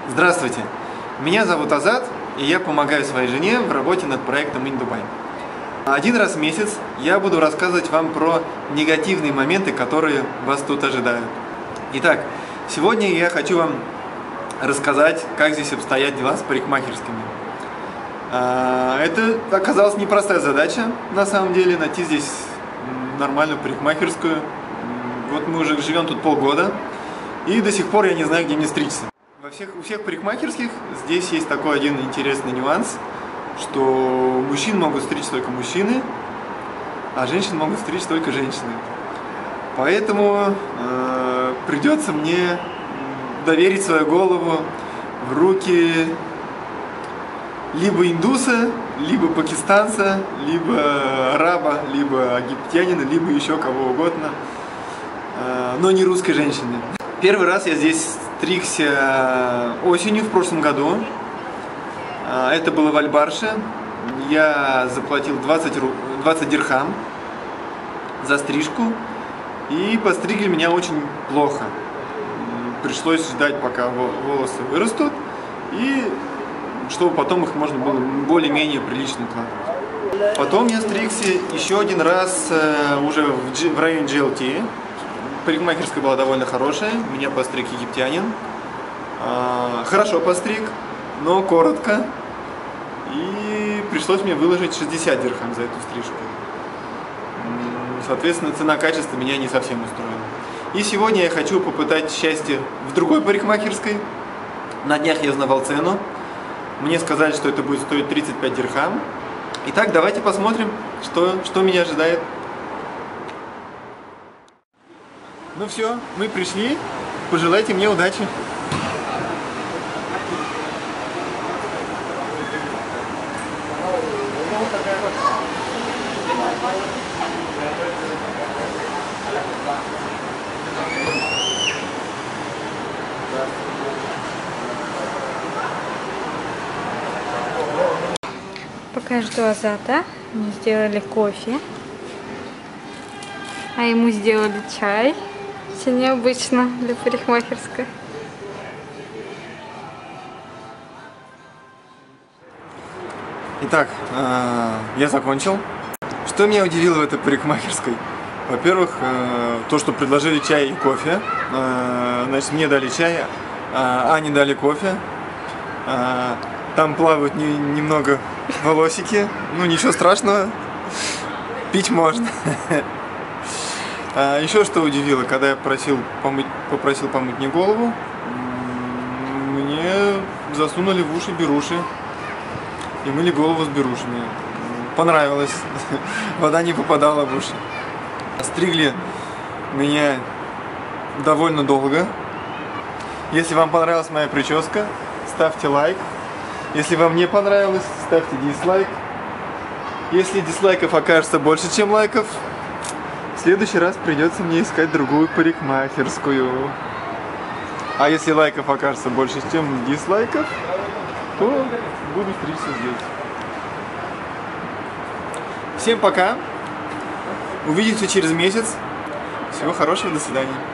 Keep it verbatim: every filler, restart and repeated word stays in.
Здравствуйте, меня зовут Азат, и я помогаю своей жене в работе над проектом InDubai. Один раз в месяц я буду рассказывать вам про негативные моменты, которые вас тут ожидают. Итак, сегодня я хочу вам рассказать, как здесь обстоят дела с парикмахерскими. Это оказалась непростая задача, на самом деле, найти здесь нормальную парикмахерскую. Вот мы уже живем тут полгода, и до сих пор я не знаю, где мне стричься. Во всех, у всех парикмахерских здесь есть такой один интересный нюанс, что мужчин могут стричь только мужчины, а женщин могут стричь только женщины. Поэтому э, придется мне доверить свою голову в руки либо индуса, либо пакистанца, либо араба, либо египтянина, либо еще кого угодно, э, но не русской женщины. Первый раз я здесь стригся осенью в прошлом году. Это было в Аль-Барше. Я заплатил двадцать, двадцать дирхам за стрижку. И постригли меня очень плохо. Пришлось ждать, пока волосы вырастут. И чтобы потом их можно было более-менее прилично укладывать. Потом я стригся еще один раз уже в районе джи эл ти. Парикмахерская была довольно хорошая, меня постриг египтянин. Хорошо постриг, но коротко. И пришлось мне выложить шестьдесят дирхам за эту стрижку. Соответственно, цена-качество меня не совсем устроила. И сегодня я хочу попытать счастье в другой парикмахерской. На днях я узнавал цену. Мне сказали, что это будет стоить тридцать пять дирхам. Итак, давайте посмотрим, что, что меня ожидает. Ну все, мы пришли. Пожелайте мне удачи. Пока жду Азата, мне сделали кофе, а ему сделали чай. Все необычно для парикмахерской. Итак, я закончил. Что меня удивило в этой парикмахерской? Во-первых, то, что предложили чай и кофе. Значит, мне дали чай, а Ане дали кофе. Там плавают не, немного волосики. Ну, ничего страшного. Пить можно. А еще что удивило, когда я просил помыть, попросил помыть мне голову, мне засунули в уши беруши и мыли голову с берушами. Понравилось. Вода не попадала в уши. Стригли меня довольно долго. Если вам понравилась моя прическа, ставьте лайк. Если вам не понравилось, ставьте дизлайк. Если дизлайков окажется больше, чем лайков, в следующий раз придется мне искать другую парикмахерскую. А если лайков окажется больше, чем дизлайков, то буду стричься здесь. Всем пока. Увидимся через месяц. Всего хорошего, до свидания.